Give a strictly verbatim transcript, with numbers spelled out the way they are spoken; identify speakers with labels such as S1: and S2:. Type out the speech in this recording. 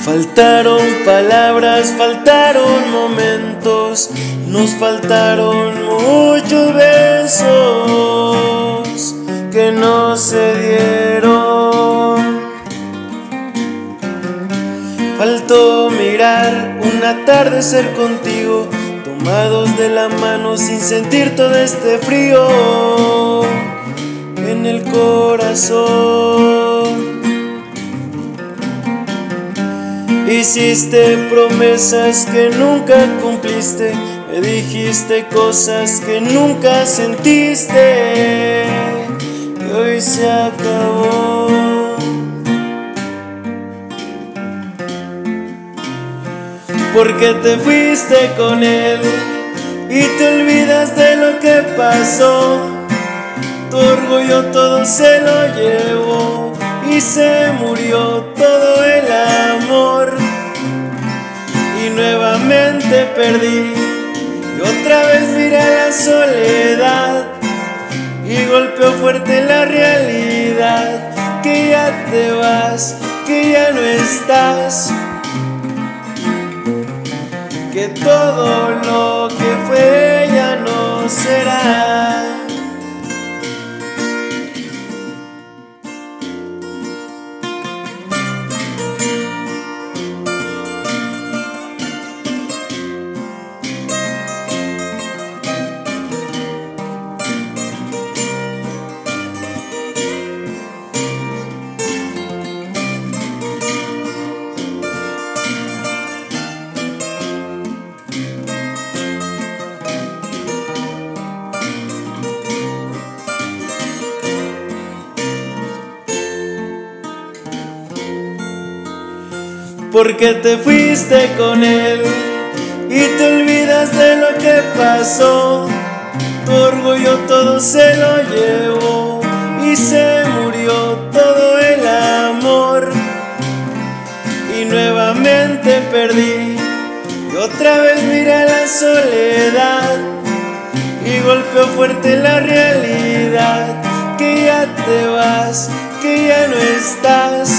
S1: Faltaron palabras, faltaron momentos, nos faltaron muchos besos que no se dieron. Faltó mirar un atardecer contigo, tomados de la mano sin sentir todo este frío en el corazón. Hiciste promesas que nunca cumpliste, me dijiste cosas que nunca sentiste, y hoy se acabó. Porque te fuiste con él y te olvidas de lo que pasó. Tu orgullo todo se lo llevó y se murió todo el amor. Y nuevamente perdí y otra vez miré la soledad y golpeó fuerte la realidad, que ya te vas, que ya no estás, que todo lo que fue ya no será. Porque te fuiste con él y te olvidas de lo que pasó. Tu orgullo todo se lo llevó y se murió todo el amor. Y nuevamente perdí y otra vez miré la soledad y golpeó fuerte la realidad, que ya te vas, que ya no estás,